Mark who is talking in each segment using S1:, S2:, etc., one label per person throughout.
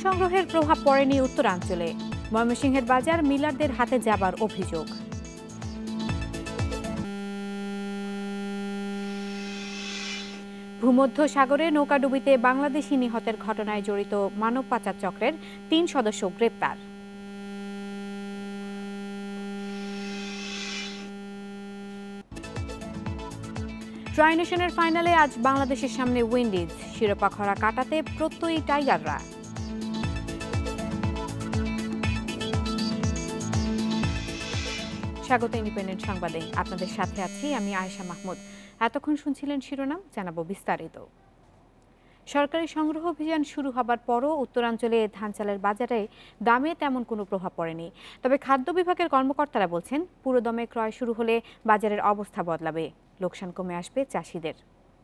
S1: সংগ্রহের প্রভাব পড়েনি উত্তরাঞ্চলে। ময়মনসিংহের বাজার মিলারদের হাতে যাবার অভিযোগ। ভূমধ্য সাগরে নৌকাডুবিতে বাংলাদেশি নিহতের ঘটনায় জড়িত মানব পাচার চক্রের ৩ সদস্য গ্রেপ্তার। ট্রাই নেশনের ফাইনালে আজ বাংলাদেশের সামনে উইন্ডিজ। শিরোপা খরা কাটাতে প্রত্যয়ী টাইগাররা। স্বাগত ইন্ডিপেন্ডেন্ট সংবাদে, আপনাদের সাথে আছি আমি আয়েশা মাহমুদ। এতক্ষণ শুনছিলেন শিরোনাম, জানাবো বিস্তারিত। সরকারি সংগ্রহ অভিযান শুরু হবার পরও উত্তরাঞ্চলে ধান চালের বাজারে দামে তেমন কোনো প্রভাব পড়েনি। তবে খাদ্য বিভাগের কর্মকর্তারা বলছেন, পুরোদমে ক্রয় শুরু হলে বাজারের অবস্থা বদলাবে, লোকসান কমে আসবে চাষিদের।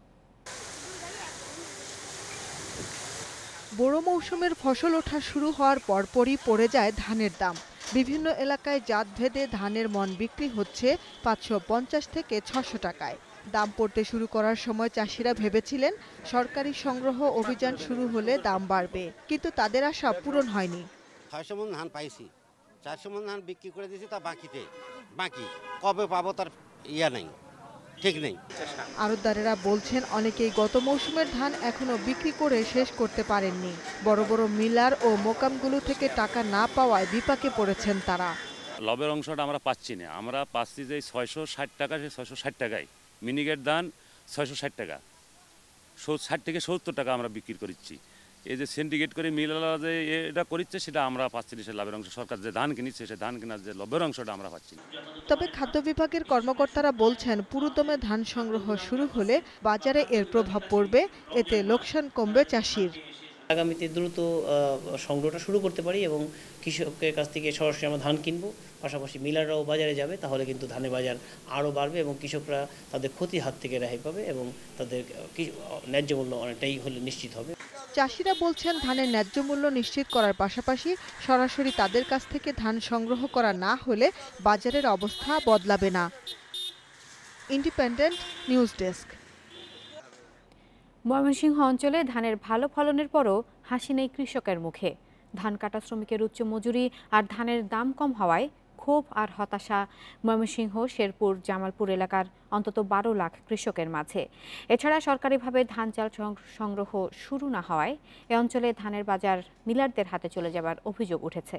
S2: বোরো মৌসুমের ফসল ওঠা শুরু হওয়ার পরপরই পড়ে যায় ধানের দাম। বিভিন্ন এলাকায় জাতভেদে ধানের মন বিক্রি হচ্ছে ৫৫০ থেকে ৬০০ টাকায়। দাম পড়তে শুরু করার সময় চাষিরা ভেবেছিলেন সরকারি সংগ্রহ অভিযান শুরু হলে দাম বাড়বে, কিন্তু তাদের আশা পূরণ হয়নি।
S3: ৬০০ মণ ধান পাইছি, ৪০০ মণ ধান বিক্রি করে দিয়েছি, তা বাকি কবে পাবো তার নেই, ঠিক নেই।
S2: আড়তদারেরা বলছেন অনেকেই গত মৌসুমের ধান এখনো বিক্রি করে শেষ করতে পারেননি। বড় বড় মিলার ও মোকামগুলো থেকে টাকা না পাওয়ায় বিপাকে পড়েছেন তারা।
S4: লবের অংশটা আমরা পাচ্ছি না, আমরা পাচ্ছি যে ৬৬০ টাকা, সে ৬৬০ টাকায় মিনিকেট ধান ৬৬০ টাকা, ৬০ থেকে ৭০ টাকা আমরা বিক্রি করছি। এই যে সিন্ডিকেট করে মিলালা যে এটা করছে সেটা আমরা পাচ্ছি না, সে লাভের অংশ। সরকার যে ধান কিনছে সে ধান কেনার যে লাভের অংশটা আমরা পাচ্ছি না।
S2: তবে খাদ্য বিভাগের কর্মকর্তারা বলছেন, পুরোদমে ধান সংগ্রহ শুরু হলে বাজারে এর প্রভাব পড়বে, এতে লোকসান কমবে চাষির।
S5: আগামীতে দ্রুত সংগ্রহটা শুরু করতে পারি এবং কৃষকের কাছ থেকে সরাসরি আমরা ধান কিনবো, পাশাপাশি মিলাররাও বাজারে যাবে, তাহলে কিন্তু ধানের বাজার আরও বাড়বে এবং কৃষকরা তাদের ক্ষতির হাত থেকে রেহাই পাবে এবং তাদের ন্যায্য মূল্য অনেকটাই হলে নিশ্চিত হবে।
S2: চাষিরা বলছেন, ধানের ন্যায্য মূল্য নিশ্চিত করার পাশাপাশি সরাসরি তাদের কাছ থেকে ধান সংগ্রহ করা না হলে বাজারের অবস্থা বদলাবে না। Independent news desk.
S1: ময়মনসিংহ অঞ্চলে ধানের ভালো ফলনের পরও হাসি নেই কৃষকের মুখে। ধান কাটা শ্রমিকের উচ্চ মজুরি আর ধানের দাম কম হওয়ায় ক্ষোভ আর হতাশা ময়মনসিংহ, শেরপুর, জামালপুর এলাকার অন্তত ১২ লাখ কৃষকের মাঝে। এছাড়া সরকারিভাবে ধান চাল সংগ্রহ শুরু না হওয়ায় এ অঞ্চলে ধানের বাজার মিলারদের হাতে চলে যাবার অভিযোগ উঠেছে।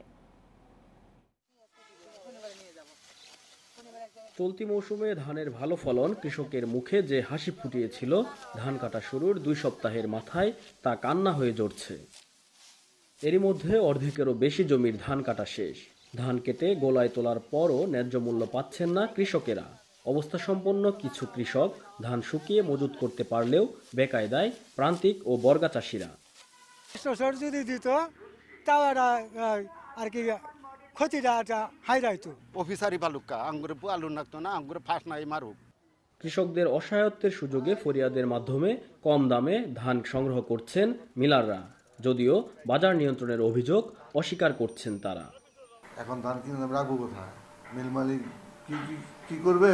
S6: চলতি মৌসুমে ধানের ভালো ফলন কৃষকের মুখে যে হাসি ফুটিয়েছিল ধান কাটা শুরুর ২ সপ্তাহের মাথায়, তা কান্না হয়ে ঝরছে। এরই মধ্যে অর্ধেকেরও বেশি জমির ধান কাটা শেষ। ধান কেটে গোলায় তোলার পরও ন্যায্য মূল্য পাচ্ছেন না কৃষকেরা। অবস্থা সম্পন্ন কিছু কৃষক ধান শুকিয়ে মজুত করতে পারলেও বেকায়দায় প্রান্তিক ও বর্গা চাষিরা।
S7: যদি দিত তাও আর কি ক্ষতিটা হাই যাইতো।
S3: অফিসারি বালুকা আঙ্গুরে আলু নাকতো না, আঙ্গুরে ফাঁস নাই মারুক।
S6: কৃষকদের অসহায়ত্বের সুযোগে ফরিয়াদের মাধ্যমে কম দামে ধান সংগ্রহ করছেন মিলাররা, যদিও বাজার নিয়ন্ত্রণের অভিযোগ অস্বীকার করছেন তারা।
S8: এখন ধান কিনে রাখবো কোথায়? মিল মালিক কি করবে?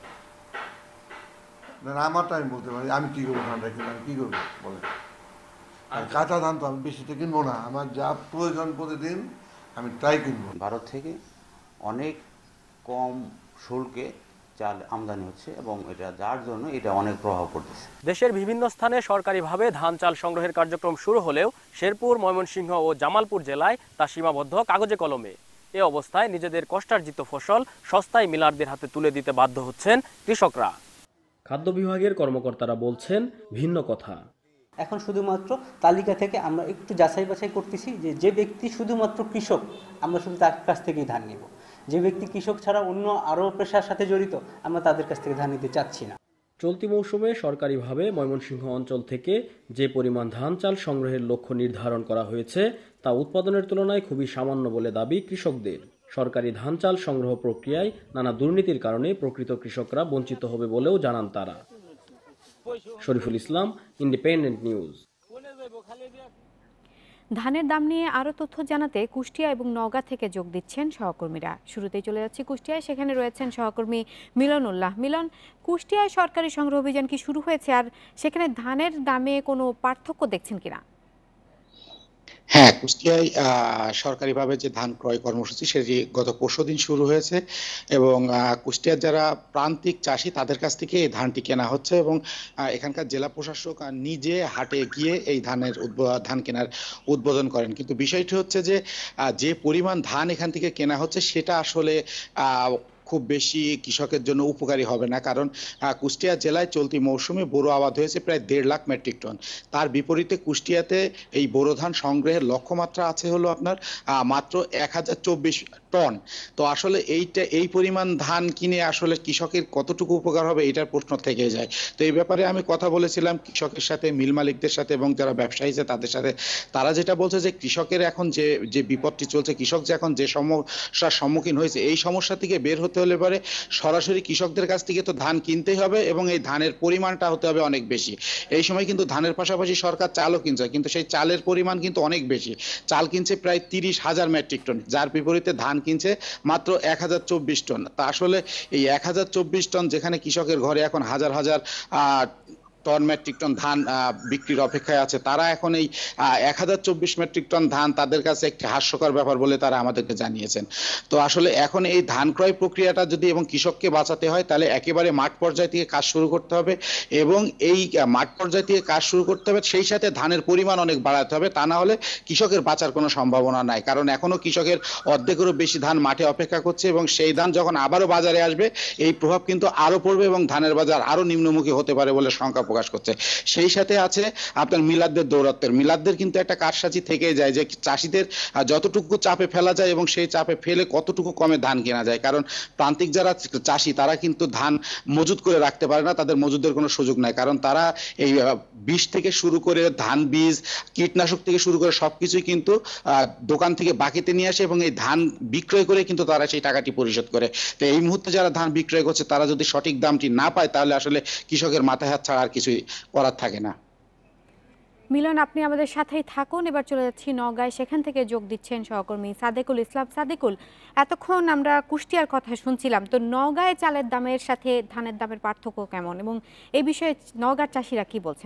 S8: আমারটা আমি বলতে পারি, আমি কি করবো? ধানটা কিনে আমি কি করবো বলে? আর কাঁচা ধান তো আমি বেশিটা কিনবো না, আমার যা প্রয়োজন প্রতিদিন আমি তাই কিনবো।
S9: ভারত থেকে অনেক কম শুল্কে চাল আমদানি হচ্ছে এবং এটা যার জন্য এটা অনেক প্রভাব পড়তেছে।
S10: দেশের বিভিন্ন স্থানে সরকারিভাবে ধান চাল সংগ্রহের কার্যক্রম শুরু হলেও শেরপুর, ময়মনসিংহ ও জামালপুর জেলায় তা সীমাবদ্ধ কাগজে কলমে। এ অবস্থায় নিজেদের কষ্টার্জিত ফসল সস্তায় মিলারদের হাতে তুলে দিতে বাধ্য হচ্ছেন কৃষকরা।
S6: খাদ্য বিভাগের কর্মকর্তারা বলছেন ভিন্ন কথা।
S11: এখন শুধুমাত্র তালিকা থেকে আমরা একটু যাচাই বাছাই করতেছি যে ব্যক্তি শুধুমাত্র কৃষক, আমরা শুধু তার কাছ থেকেই ধান নেব। যে ব্যক্তি কৃষক ছাড়া অন্য আরও পেশার সাথে জড়িত, আমরা তাদের কাছ থেকে ধান নিতে চাচ্ছি না।
S6: চলতি মৌসুমে সরকারিভাবে ময়মনসিংহ অঞ্চল থেকে যে পরিমাণ ধান চাল সংগ্রহের লক্ষ্য নির্ধারণ করা হয়েছে তা উৎপাদনের তুলনায় খুবই সামান্য বলে দাবি কৃষকদের। সরকারি ধান চাল সংগ্রহ প্রক্রিয়ায় নানা দুর্নীতির কারণে প্রকৃত কৃষকরা বঞ্চিত হবে বলেও জানান তারা। Shariful Islam, independent news.
S1: ধানের দাম নিয়ে আরও তথ্য জানাতে কুষ্টিয়া এবং নওগাঁ থেকে যোগ দিচ্ছেন সহকর্মীরা। শুরুতেই চলে যাচ্ছি কুষ্টিয়ায়, সেখানে রয়েছেন সহকর্মী মিলন উল্লাহ। মিলন, কুষ্টিয়ায় সরকারি সংগ্রহ অভিযান কি শুরু হয়েছে, আর সেখানে ধানের দামে কোনো পার্থক্য দেখছেন কিনা?
S12: হ্যাঁ, কুষ্টিয়ায় সরকারিভাবে যে ধান ক্রয় কর্মসূচি সেটি গত পরশুদিন শুরু হয়েছে এবং কুষ্টিয়ার যারা প্রান্তিক চাষি তাদের কাছ থেকে এই ধানটি কেনা হচ্ছে এবং এখানকার জেলা প্রশাসক নিজে হাটে গিয়ে এই ধান কেনার উদ্বোধন করেন। কিন্তু বিষয়টি হচ্ছে যে যে পরিমাণ ধান এখান থেকে কেনা হচ্ছে সেটা আসলে খুব বেশি কৃষকের জন্য উপকারী হবে না, কারণ কুষ্টিয়া জেলায় চলতি মৌসুমে বোরো আবাদ হয়েছে প্রায় 1.5 লাখ মেট্রিক টন। তার বিপরীতে কুষ্টিয়াতে এই বোরো ধান সংগ্রহের লক্ষ্যমাত্রা আছে হলো আপনার মাত্র 1024 টন। তো আসলে এই পরিমাণ ধান কিনে আসলে কৃষকের কতটুকু উপকার হবে এটার প্রশ্ন থেকে যায়। তো এই ব্যাপারে আমি কথা বলেছিলাম কৃষকের সাথে, মিল মালিকদের সাথে এবং যারা ব্যবসায়ী আছে তাদের সাথে। তারা যেটা বলছে যে কৃষকের এখন যে বিপদটি চলছে, কৃষক যে এখন যে সমস্যার সম্মুখীন হয়েছে এই সমস্যা থেকে বের হতে হলে পরে সরাসরি কৃষকদের কাছ থেকে তো ধান কিনতেই হবে এবং এই ধানের পরিমাণটা হতে হবে অনেক বেশি। এই সময় কিন্তু ধানের পাশাপাশি সরকার চালও কিনছে, কিন্তু সেই চালের পরিমাণ কিন্তু অনেক বেশি। চাল কিনছে প্রায় 30,000 মেট্রিক টন, যার বিপরীতে ধান কিনছে মাত্র 1024 টন। তা আসলে এই 1024 টন যেখানে কৃষকের ঘরে এখন হাজার হাজার টন মেট্রিক টন ধান বিক্রির অপেক্ষায় আছে, তারা এখন এই 1024 মেট্রিক টন ধান তাদের কাছে একটি হাস্যকর ব্যাপার বলে তারা আমাদেরকে জানিয়েছেন। তো আসলে এখন এই ধান ক্রয় প্রক্রিয়াটা যদি এবং কৃষককে বাঁচাতে হয় তাহলে একেবারে মাঠ পর্যায় থেকে কাজ শুরু করতে হবে এবং এই মাঠ পর্যায় থেকে কাজ শুরু করতে হবে, সেই সাথে ধানের পরিমাণ অনেক বাড়াতে হবে। তা না হলে কৃষকের বাঁচার কোনো সম্ভাবনা নাই, কারণ এখনো কৃষকের অর্ধেকেরও বেশি ধান মাঠে অপেক্ষা করছে এবং সেই ধান যখন আবারও বাজারে আসবে এই প্রভাব কিন্তু আরো পড়বে এবং ধানের বাজার আরো নিম্নমুখী হতে পারে বলে শঙ্কা প্রকাশ করছে। সেই সাথে আছে আপনার মিলাদদের দৌরাত্মের। মিলাদদের কিন্তু একটা কারসাজি থেকে যায় যে চাষিদের যতটুকু চাপে ফেলা যায় এবং সেই চাপে ফেলে কতটুকু কমে ধান কেনা যায়, কারণ প্রান্তিক যারা চাষি তারা কিন্তু ধান মজুত করে রাখতে পারে না, তাদের মজুদের কোনো সুযোগ নাই, কারণ তারা এই বীজ থেকে শুরু করে ধান বীজ, কীটনাশক থেকে শুরু করে সবকিছুই কিন্তু দোকান থেকে বাকিতে নিয়ে আসে এবং এই ধান বিক্রয় করে কিন্তু তারা সেই টাকাটি পরিশোধ করে। তো এই মুহূর্তে যারা ধান বিক্রয় করছে তারা যদি সঠিক দামটি না পায় তাহলে আসলে কৃষকের মাথায় হাত ছাড়া আর কিছুই করার থাকে না।
S1: মিলন, আপনি আমাদের সাথেই থাকুন। এবার চলে যাচ্ছি নওগাঁয়, সেখান থেকে যোগ দিচ্ছেন সহকর্মী সাদেকুল ইসলাম। সাদেকুল, এতক্ষণ আমরা কুষ্টিয়ার কথা শুনছিলাম, তো নওগাঁয় চালের দামের সাথে ধানের দামের পার্থক্য কেমন এবং এই বিষয়ে নওগাঁর চাষিরা কি বলছেন?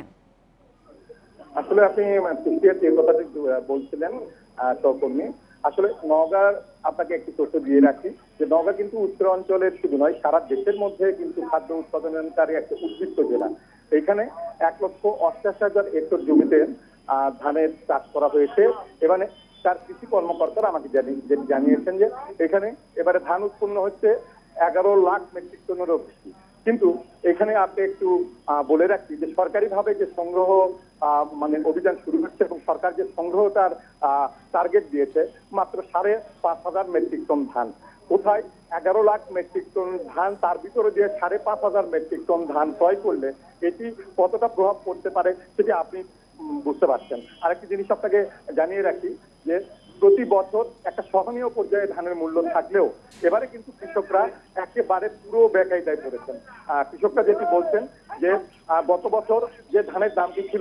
S13: আসলে আপনি কুষ্টিয়ার যে কথাটি বলছিলেন সহকর্মী, আসলে নওগাঁর আপনাকে একটি তথ্য দিয়ে রাখি যে নওগাঁ কিন্তু উত্তর অঞ্চলের শুধু নয় সারা দেশের মধ্যে কিন্তু খাদ্য উৎপাদনকারী একটা উদ্বৃত্ত জেলা। এখানে 1,88,000 একর জমিতে ধানের চাষ করা হয়েছে। এবারে তার কৃষি কর্মকর্তারা আমাকে জানিয়েছেন যে এখানে এবারে ধান উৎপন্ন হচ্ছে 11 লাখ মেট্রিক টনেরও বেশি। কিন্তু এখানে আপনি একটু বলে রাখছি যে সরকারিভাবে যে সংগ্রহ অভিযান শুরু হচ্ছে এবং সরকার যে সংগ্রহটার টার্গেট দিয়েছে মাত্র 5,500 মেট্রিক টন ধান। কোথায় 11 লাখ মেট্রিক টন ধান, তার ভিতরে যে 5,500 মেট্রিক টন ধান ক্রয় করলে এটি কতটা প্রভাব পড়তে পারে সেটি আপনি বুঝতে পারছেন। আরেকটি জিনিস আপনাকে জানিয়ে রাখি যে প্রতি বছর একটা সহনীয় পর্যায়ে ধানের মূল্য থাকলেও এবারে কিন্তু কৃষকরা একেবারে পুরো বেকায়দায় পড়েছেন। কৃষকরা যেটি বলছেন যে গত বছর যে ধানের দামটি ছিল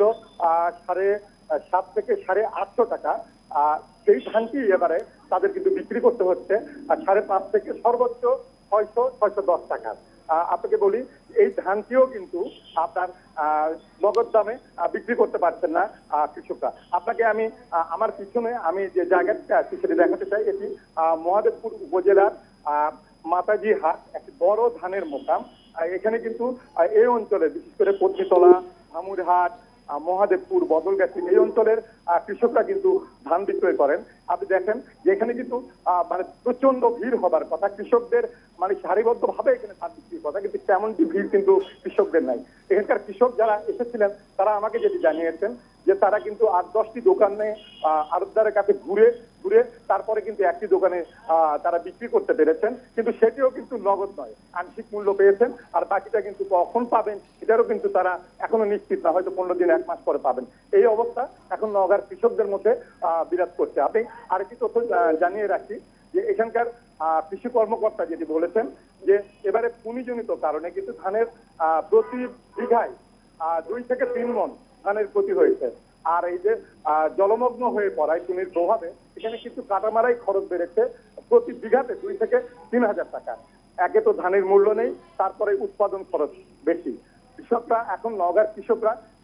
S13: 7.5 থেকে 850 টাকা, সেই ধানটি এবারে তাদের কিন্তু বিক্রি করতে হচ্ছে 5.5 থেকে সর্বোচ্চ 600-610 টাকা। আপনাকে বলি এই ধানটিও কিন্তু আপনার নগদ দামে বিক্রি করতে পারছেন না কৃষকরা। আপনাকে আমি আমার পিছনে আমি যে জায়গাটা আছি সেটি দেখাতে চাই। এটি মহাদেবপুর উপজেলার মাতাজি হাট, একটি বড় ধানের মোকাম। এখানে কিন্তু এই অঞ্চলে বিশেষ করে পত্নীতলা, ভামুরহাট, মহাদেবপুর, বদলগাছি এই অঞ্চলের কৃষকরা কিন্তু ধান বিক্রয় করেন। আপনি দেখেন যে এখানে কিন্তু প্রচন্ড ভিড় হবার কথা, কৃষকদের সারিবদ্ধভাবে এখানে ধান বিক্রির কথা, কিন্তু তেমনটি ভিড় কিন্তু কৃষকদের নাই। এখানকার কৃষক যারা এসেছিলেন তারা আমাকে যেটি জানিয়েছেন যে তারা কিন্তু 8-10টি দোকানে আড়তদারের কাছে ঘুরে তারপরে কিন্তু একটি দোকানে তারা বিক্রি করতে পেরেছেন, কিন্তু সেটিও কিন্তু নগদ নয়, আংশিক মূল্য পেয়েছেন। আর বাকিটা কিন্তু কখন পাবেন এটারও কিন্তু তারা এখনো নিশ্চিত না, হয়তো 15 দিন 1 মাস পরে পাবেন। এই অবস্থা এখন নওগাঁর কৃষকদের মধ্যে বিরাজ করছে। আপনি আরেকটি তথ্য জানিয়ে রাখি যে এখানকার কৃষি কর্মকর্তা যেটি বলেছেন যে এবারে ভূমিজনিত কারণে কিন্তু ধানের প্রতি বিঘায় 2 থেকে 3 মণ ধানের ক্ষতি হয়েছে। আর এই যে জলমগ্ন হয়ে পড়ায় ভূমির প্রভাবে এখানে কিন্তু কাটামারাই খরচ বেড়েছে প্রতি বিঘাতে 2 থেকে 3,000 টাকা। একে তো ধানের মূল্য নেই, তারপরে উৎপাদন খরচ বেশি। কৃষকরা এখন নওগাঁর কৃষকরা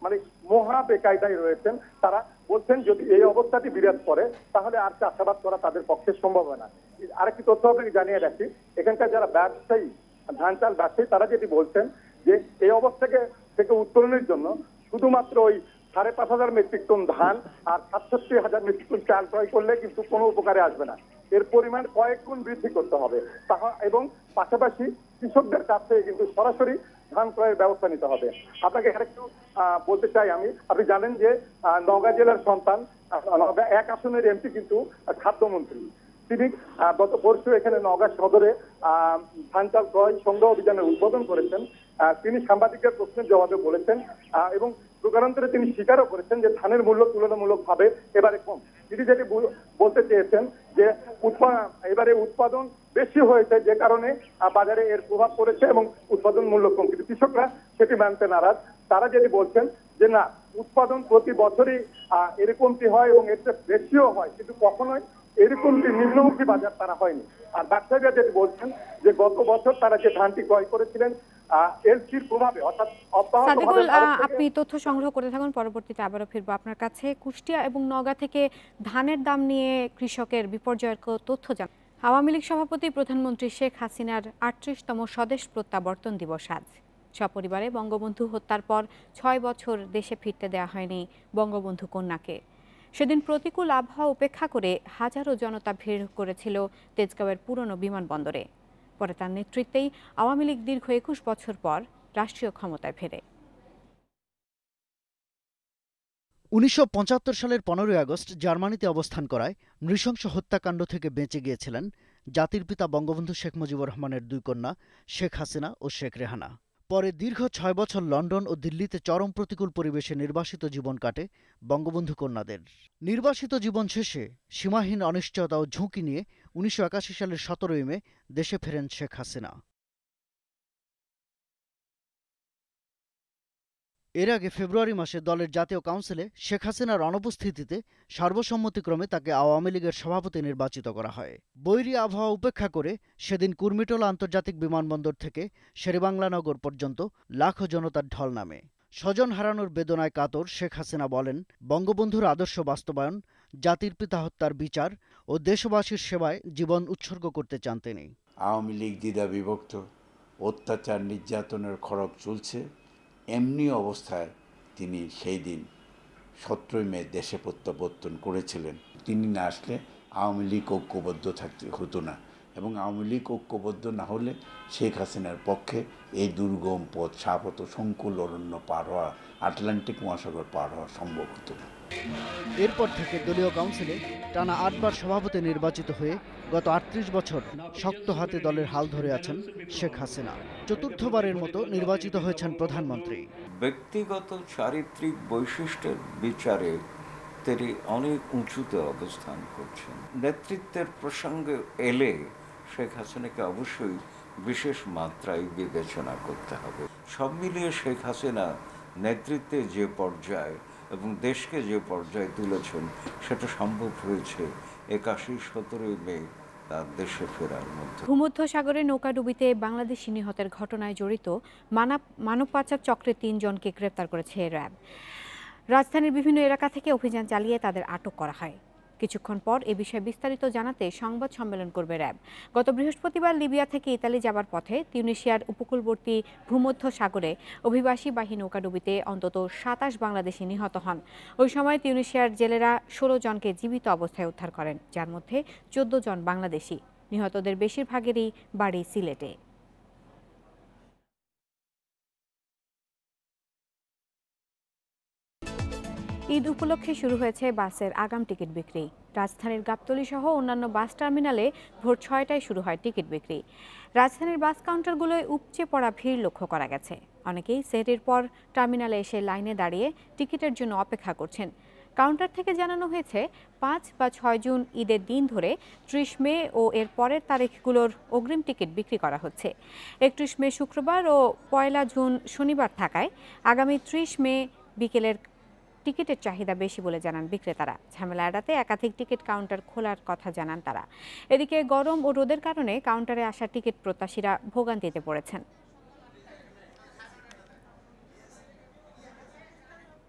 S13: মানে মহা বেকায়দায় রয়েছেন। তারা বলছেন যদি এই অবস্থাটি বিরাজ করে তাহলে আর চাষাবাদ করা তাদের পক্ষে সম্ভব হয় না। আরেকটি তথ্য আপনাকে জানিয়ে রাখি, এখানকার যারা ব্যবসায়ী, ধান চাল ব্যবসায়ী, তারা যেটি বলছেন যে এই অবস্থা থেকে উত্তরণের জন্য শুধুমাত্র ওই 5,500 মেট্রিক টন ধান আর 67,000 মেট্রিক টন চাল ক্রয় করলে কিন্তু কোনো উপকারে আসবে না। এর পরিমাণ কয়েক গুণ বৃদ্ধি করতে হবে এবং পাশাপাশি কৃষকদের কাছ থেকে কিন্তু সরাসরি ধান ক্রয়ের ব্যবস্থা নিতে হবে। আপনাকে আরেকটু বলতে চাই আমি, আপনি জানেন যে নওগাঁ জেলার সন্তান, নওগাঁ 1 আসনের এমপি কিন্তু খাদ্যমন্ত্রী। তিনি গত পরশু এখানে নওগাঁ সদরে ধান চাল ক্রয় সংগ্রহ অভিযানের উদ্বোধন করেছেন। তিনি সাংবাদিকদের প্রশ্নের জবাবে বলেছেন এবং প্রকারান্তরে তিনি স্বীকারও করেছেন যে ধানের মূল্য তুলনামূলকভাবে এবারে কম। তিনি যেটি বলতে চেয়েছেন যে এবারে উৎপাদন বেশি হয়েছে, যে কারণে বাজারে এর প্রভাব পড়েছে এবং উৎপাদন মূল্য কম, কিন্তু কৃষকরা সেটি মানতে নারাজ। তারা যেটি বলছেন যে না, উৎপাদন প্রতি বছরই এরকমটি হয় এবং এর চেয়ে বেশিও হয়, কিন্তু কখনোই এরকমটি নিম্নমুখী বাজার তারা হয়নি। আর ব্যবসায়ীরা যেটি বলছেন যে গত বছর তারা যে ধানটি ক্রয় করেছিলেন এলসির প্রভাবে, অর্থাৎ
S1: সাদিকুল, আপনি তথ্য সংগ্রহ করতে থাকুন, পরবর্তীতে আবারও ফিরবো আপনার কাছে। কুষ্টিয়া এবং নওগাঁ থেকে ধানের দাম নিয়ে কৃষকের বিপর্যয়ের তথ্য জান। আওয়ামী লীগ সভাপতি প্রধানমন্ত্রী শেখ হাসিনার 38তম স্বদেশ প্রত্যাবর্তন দিবস আজ। সপরিবারে বঙ্গবন্ধু হত্যার পর 6 বছর দেশে ফিরতে দেওয়া হয়নি বঙ্গবন্ধু কন্যাকে। সেদিন প্রতিকূল আবহাওয়া উপেক্ষা করে হাজারো জনতা ভিড় করেছিল তেজগাঁওয়ের পুরনো বিমানবন্দরে। পরে তার নেতৃত্বেই আওয়ামী লীগ দীর্ঘ 21 বছর পর রাষ্ট্রীয় ক্ষমতায় ফেরে।
S14: 1975 সালের 15 আগস্ট জার্মানিতে অবস্থান করায় নৃশংস হত্যাকাণ্ড থেকে বেঁচে গিয়েছিলেন জাতির পিতা বঙ্গবন্ধু শেখ মুজিবুর রহমানের 2 কন্যা শেখ হাসিনা ও শেখ রেহানা। পরে দীর্ঘ 6 বছর লন্ডন ও দিল্লিতে চরম প্রতিকূল পরিবেশে নির্বাসিত জীবন কাটে বঙ্গবন্ধু কন্যাদের। নির্বাসিত জীবন শেষে সীমাহীন অনিশ্চয়তা ও ঝুঁকি নিয়ে 1981 সালের 17 মে দেশে ফেরেন শেখ হাসিনা। এর আগে ফেব্রুয়ারি মাসে দলের জাতীয় কাউন্সিলে শেখ হাসিনার অনুপস্থিতিতে সর্বসম্মতিক্রমে তাকে আওয়ামী লীগের সভাপতি নির্বাচিত করা হয়। বৈরী আবহাওয়া উপেক্ষা করে সেদিন কুর্মিটোলা আন্তর্জাতিক বিমানবন্দর থেকে শেরেবাংলানগর পর্যন্ত লাখো জনতার ঢল নামে। স্বজন হারানোর বেদনায় কাতর শেখ হাসিনা বলেন, বঙ্গবন্ধুর আদর্শ বাস্তবায়ন, জাতির পিতা হত্যার বিচার ও দেশবাসীর সেবায় জীবন উৎসর্গ করতে চান তিনি।
S15: আওয়ামী লীগ দ্বিধা বিভক্ত, অত্যাচার নির্যাতনের খড়গ চলছে, এমনি অবস্থায় তিনি সেই দিন 17 মে দেশে প্রত্যাবর্তন করেছিলেন। তিনি না আসলে আওয়ামী লীগ ঐক্যবদ্ধ থাকতে হতো না, এবং আওয়ামী লীগ ঐক্যবদ্ধ না হলে শেখ হাসিনার পক্ষে এই দুর্গম পথ, শাপত সংকুল অরণ্য পার হওয়া, আটলান্টিক মহাসাগর পার হওয়া সম্ভব হতো না।
S14: এরপর থেকে দলীয় কাউন্সিলে টানা 8 বার সভাপতি নির্বাচিত হয়ে গত 38 বছর শক্ত হাতে দলের হাল ধরে আছেন শেখ হাসিনা। চতুর্থবারের মতো নির্বাচিত হয়েছেন প্রধানমন্ত্রী।
S16: ব্যক্তিগত চারিত্রিক বৈশিষ্ট্যের বিচারে তিনি অনেক উঁচুতে অবস্থান করছেন। নেতৃত্বের প্রসঙ্গে এলে শেখ হাসিনাকে অবশ্যই বিশেষ মাত্রায় বিবেচনা করতে হবে। সব মিলিয়ে শেখ হাসিনা নেতৃত্বে যে পর্যায়ে এবং দেশকে যে পর্যায়ে তুলেছেন সেটা সম্ভব হয়েছে 81-17 মে তার দেশে ফেরার মধ্যে।
S1: ভূমধ্যসাগরে নৌকাডুবিতে বাংলাদেশি নিহতের ঘটনায় জড়িত মানব পাচার চক্রের 3 জনকে গ্রেপ্তার করেছে র্যাব। রাজধানীর বিভিন্ন এলাকা থেকে অভিযান চালিয়ে তাদের আটক করা হয়। কিছুক্ষণ পর এ বিষয়ে বিস্তারিত জানাতে সংবাদ সম্মেলন করবে র্যাব। গত বৃহস্পতিবার লিবিয়া থেকে ইতালি যাবার পথে তিউনিসিয়ার উপকূলবর্তী ভূমধ্যসাগরে অভিবাসীবাহী নৌকাডুবিতে অন্তত 27 বাংলাদেশি নিহত হন। ওই সময় তিউনিসিয়ার জেলেরা 16 জনকে জীবিত অবস্থায় উদ্ধার করেন, যার মধ্যে 14 জন বাংলাদেশি। নিহতদের বেশিরভাগেরই বাড়ি সিলেটে। ঈদ উপলক্ষে শুরু হয়েছে বাসের আগাম টিকিট বিক্রি। রাজধানীর গাবতলী সহ অন্যান্য বাস টার্মিনালে ভোর 6টায় শুরু হয় টিকিট বিক্রি। রাজধানীর বাস কাউন্টারগুলোয় উপচে পড়া ভিড় লক্ষ্য করা গেছে। অনেকেই সেহরির পর টার্মিনালে এসে লাইনে দাঁড়িয়ে টিকিটের জন্য অপেক্ষা করছেন। কাউন্টার থেকে জানানো হয়েছে 5 বা 6 জুন ঈদের দিন ধরে 30 মে ও এর পরের তারিখগুলোর অগ্রিম টিকিট বিক্রি করা হচ্ছে। 31 মে শুক্রবার ও 1 জুন শনিবার থাকায় আগামী 30 মে বিকেলের টিকিটের চাহিদা বেশি বলে জানান বিক্রেতারা। ঝামেলা এড়াতে একাধিক টিকিট কাউন্টার খোলার কথা জানান তারা। এদিকে গরম ও রোদের কারণে কাউন্টারে আসা টিকিট প্রত্যাশীরা ভোগান্তিতে পড়েছেন।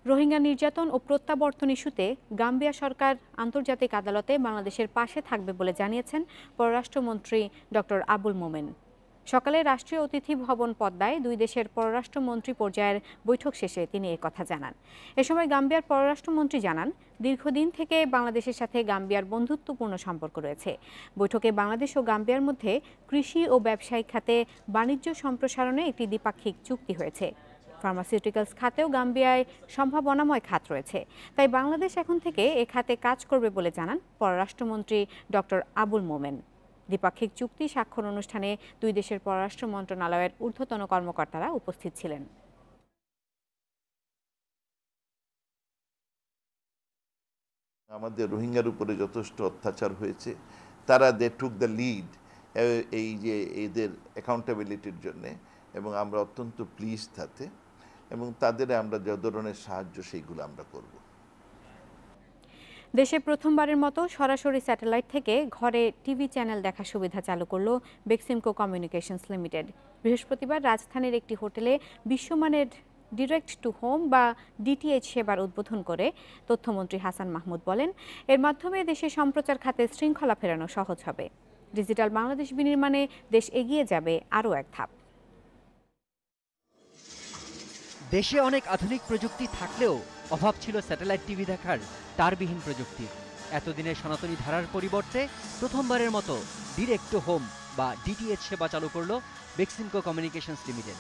S1: রোহিঙ্গা নির্যাতন ও প্রত্যাবর্তন ইস্যুতে গাম্বিয়া সরকার আন্তর্জাতিক আদালতে বাংলাদেশের পাশে থাকবে বলে জানিয়েছেন পররাষ্ট্রমন্ত্রী ডক্টর আবুল মোমেন। সকালে রাষ্ট্রীয় অতিথি ভবন পদ্মায় দুই দেশের পররাষ্ট্রমন্ত্রী পর্যায়ের বৈঠক শেষে তিনি একথা জানান। এ সময় গাম্বিয়ার পররাষ্ট্রমন্ত্রী জানান, দীর্ঘদিন থেকে বাংলাদেশের সাথে গাম্বিয়ার বন্ধুত্বপূর্ণ সম্পর্ক রয়েছে। বৈঠকে বাংলাদেশ ও গাম্বিয়ার মধ্যে কৃষি ও ব্যবসায়িক খাতে বাণিজ্য সম্প্রসারণে একটি দ্বিপাক্ষিক চুক্তি হয়েছে। ফার্মাসিউটিক্যালস খাতেও গাম্বিয়ায় সম্ভাবনাময় খাত রয়েছে, তাই বাংলাদেশ এখন থেকে এ খাতে কাজ করবে বলে জানান পররাষ্ট্রমন্ত্রী ডক্টর আবুল মোমেন। দ্বিপাক্ষিক চুক্তি স্বাক্ষর অনুষ্ঠানে দুই দেশের পররাষ্ট্র মন্ত্রণালয়ের ঊর্ধ্বতন কর্মকর্তারা উপস্থিত ছিলেন।
S17: আমাদের রোহিঙ্গার উপরে যথেষ্ট অত্যাচার হয়েছে, তারা দে টুক দ্য লিড এই যে এদের অ্যাকাউন্টেবিলিটির জন্য, এবং আমরা অত্যন্ত প্লিজ তাতে, এবং তাদের আমরা যে ধরনের সাহায্য সেইগুলো আমরা করব।
S1: দেশে প্রথমবারের মতো সরাসরি স্যাটেলাইট থেকে ঘরে টিভি চ্যানেল দেখার সুবিধা চালু করল বেক্সিমকো কমিউনিকেশনস লিমিটেড। বৃহস্পতিবার রাজধানীর একটি হোটেলে বিশ্বমানের ডিরেক্ট টু হোম বা ডিটিএইচ সেবার উদ্বোধন করে তথ্যমন্ত্রী হাসান মাহমুদ বলেন, এর মাধ্যমে দেশে সম্প্রচার খাতে শৃঙ্খলা ফেরানো সহজ হবে। ডিজিটাল বাংলাদেশ বিনির্মাণে দেশ এগিয়ে যাবে আরও এক ধাপ।
S18: দেশে অনেক আধুনিক প্রযুক্তি থাকলেও অভাব ছিল স্যাটেলাইট টিভি দেখার তারবিহীন প্রযুক্তি। এতদিনের সনাতনী ধারার পরিবর্তে প্রথমবারের মতো ডিরেক্ট টু হোম বা ডিটিএইচ সেবা চালু করল বেক্সিমকো কমিউনিকেশনস লিমিটেড।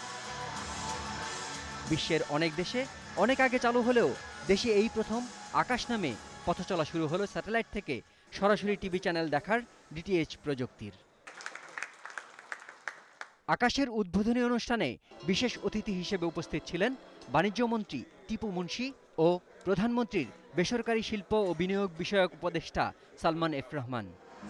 S18: বিশ্বের অনেক দেশে অনেক আগে চালু হলেও দেশে এই প্রথম আকাশ নামে পথ চলা শুরু হলো স্যাটেলাইট থেকে সরাসরি টিভি চ্যানেল দেখার ডিটিএইচ প্রযুক্তির। আকাশের উদ্বোধনী অনুষ্ঠানে বিশেষ অতিথি হিসেবে উপস্থিত ছিলেন বাণিজ্যমন্ত্রী টিপু মুন্সি ও প্রধানমন্ত্রীর বেসরকারি শিল্প ও বিনিয়োগ বিষয়ক উপদেষ্টা সালমান এফ রহমান।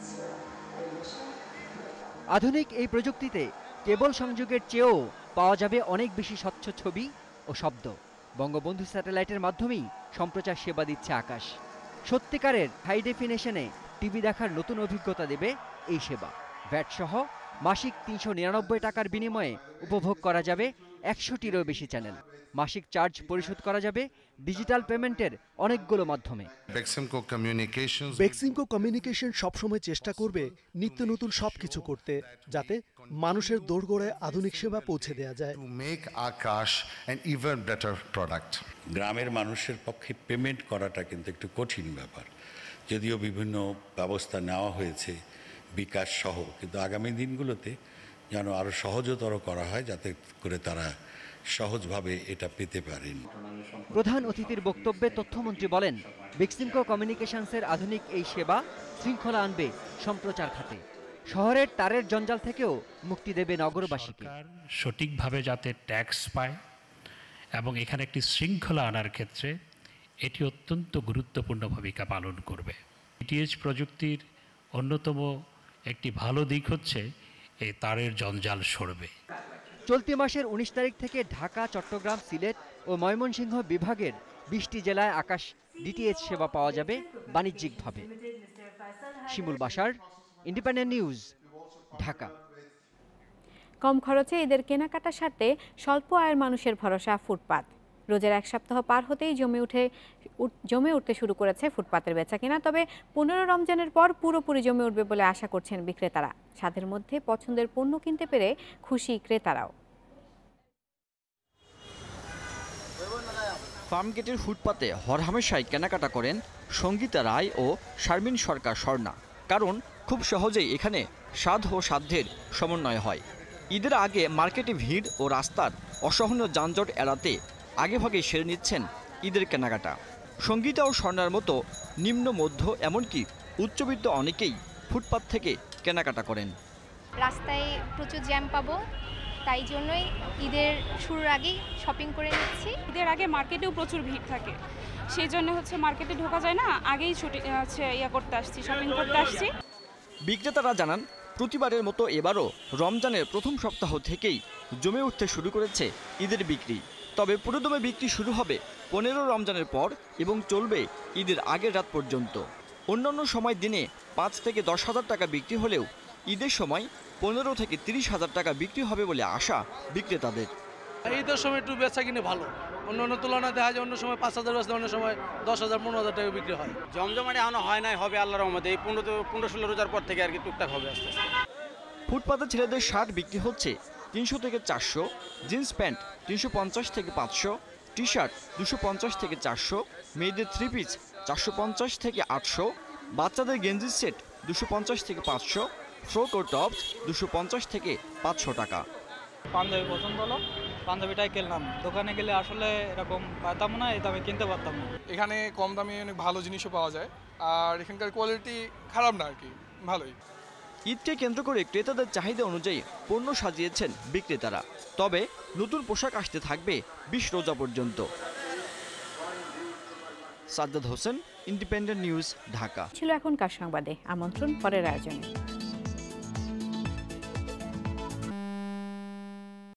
S18: আধুনিক এই প্রযুক্তিতে কেবল সংযোগের চেয়েও পাওয়া যাবে অনেক বেশি স্বচ্ছ ছবি ও শব্দ। বঙ্গবন্ধু স্যাটেলাইটের মাধ্যমেই সম্প্রচার সেবা দিচ্ছে আকাশ। সত্যিকারের হাই ডেফিনেশনে টিভি দেখার নতুন অভিজ্ঞতা দেবে এই সেবা। ভ্যাট সহ মাসিক ৩৯৯ টাকার বিনিময়ে উপভোগ করা যাবে ১০০টিরও বেশি চ্যানেল। মাসিক চার্জ পরিশোধ করা যাবে ডিজিটাল পেমেন্টের অনেকগুলো মাধ্যমে।
S19: বেক্সিমকো কমিউনিকেশন সবসময় চেষ্টা করবে নিত্য নতুন সবকিছু করতে, যাতে মানুষের দোরগোড়ায় আধুনিক সেবা পৌঁছে দেওয়া যায়।
S20: গ্রামের মানুষের পক্ষে পেমেন্ট করাটা কিন্তু একটু কঠিন ব্যাপার, যদিও বিভিন্ন ব্যবস্থা নেওয়া হয়েছে বিকাশ সহ, কিন্তু আগামী দিনগুলোতে যেন আরো সহজতর করা হয়, যাতে করে তারা সহজভাবে এটা পেতে পারেন।
S18: প্রধান অতিথির বক্তব্যে তথ্যমন্ত্রী বলেন, বেক্সিমকো কমিউনিকেশনসের আধুনিক এই সেবা শৃঙ্খলা আনবে সম্প্রচার খাতে। শহরের তারের জঞ্জাল থেকেও মুক্তি দেবে নগরবাসীকে।
S21: সঠিকভাবে যাতে ট্যাক্স পায় এবং এখানে একটি শৃঙ্খলা আনার ক্ষেত্রে এটি অত্যন্ত গুরুত্বপূর্ণ ভূমিকা পালন করবে। ডিটিএইচ প্রযুক্তির অন্যতম একটি ভালো দিক হচ্ছে এই তারের জঞ্জাল সরবে।
S18: চলতি মাসের ১৯ তারিখ থেকে ঢাকা, চট্টগ্রাম, সিলেট ও ময়মনসিংহ বিভাগের ২০টি জেলায় আকাশ ডিটিএইচ সেবা পাওয়া যাবে বাণিজ্যিকভাবে। Shimul Bashar, Independent News, Dhaka.
S1: কম খরচে ঈদের কেনাকাটা সারতে স্বল্প আয়ের মানুষের ভরসা ফুটপাত। রোজার এক সপ্তাহ পার হতেই জমে উঠতে শুরু করেছে ফুটপাতের বেচাকেনা। তবে ১৫ রমজানের পর পুরোপুরি জমে উঠবে বলে আশা করছেন বিক্রেতারা। সাধ্যের মধ্যে পছন্দের পণ্য কিনতে পেরে খুশি ক্রেতারাও।
S22: ফার্মগেটের ফুটপাতে হরহামেশাই কেনাকাটা করেন সঙ্গীতা রায় ও শারমিন সরকার স্বর্ণা, কারণ খুব সহজেই এখানে স্বাদ ও সাধ্যের সমন্বয় হয়। ঈদের আগে মার্কেটে ভিড় ও রাস্তার অসহনীয় যানজট এড়াতে আগেভাগে সেরে নিচ্ছেন ঈদের কেনাকাটা। সঙ্গীতা ও স্বর্ণার মতো নিম্ন মধ্য এমনকি উচ্চবিত্ত অনেকেই ফুটপাত থেকে কেনাকাটা করেন।
S23: রাস্তায় প্রচুর জ্যাম পাবো, তাই জন্যই ঈদের শুরুর আগেই শপিং করে নিচ্ছি।
S24: ঈদের আগে মার্কেটেও প্রচুর ভিড় থাকে, সেই জন্য মার্কেটে ঢোকা যায় না, আগেই করতে আসছি, শপিং করতে আসছি।
S22: বিক্রেতারা জানান, প্রতিবারের মতো এবারও রমজানের প্রথম সপ্তাহ থেকেই জমে উঠতে শুরু করেছে ঈদের বিক্রি। তবে পুরোদমে বিক্রি শুরু হবে 15 রমজানের পর এবং চলবে ঈদের আগের রাত পর্যন্ত। অন্যান্য সময় দিনে 5 থেকে 10 হাজার টাকা বিক্রি হলেও ঈদের সময় 15 থেকে 30 হাজার টাকা বিক্রি হবে বলে আশা বিক্রেতাদের।
S2: ঈদের সময় একটু বেচা কিনে ভালো, অন্য তুলনায় দেখা যায় অন্য সময় 5,000 বেচলে অন্য সময় 10,000 15,000 টাকা বিক্রি হয়।
S4: জমজমাটি এখনো হয় নাই, হবে আল্লাহর রহমতে। এই 15-16 রোজার পর থেকে আর কি টুকটাক হবে আস্তে আস্তে।
S22: ফুটপাতে ছেলেদের শার্ট বিক্রি হচ্ছে 300 থেকে 400, জিন্স প্যান্ট 350 থেকে 500, টি শার্ট 250 থেকে 400, মেয়েদের 3 পিস 450 থেকে 800, বাচ্চাদের গেঞ্জির সেট 250 থেকে 500, ফ্রক ও টপস 250 থেকে 500 টাকা।
S5: পাঞ্জাবি পছন্দ হলো, পাঞ্জাবিটাই কিনলাম। দোকানে গেলে আসলে এরকম পাইতাম না, এই দামে কিনতে পারতাম না।
S7: এখানে কম দামে অনেক ভালো জিনিসও পাওয়া যায়, আর এখানকার কোয়ালিটি খারাপ না আর কি, ভালোই।
S22: ঈদকে কেন্দ্র করে ক্রেতাদের চাহিদা অনুযায়ী পণ্য সাজিয়েছেন বিক্রেতারা। তবে নতুন পোশাক আসতে থাকবে 20 রোজা পর্যন্ত। Sajjad Hossain, Independent News, Dhaka.
S1: ছিল এখনকার সংবাদে, আমন্ত্রণ পরের আয়োজনে।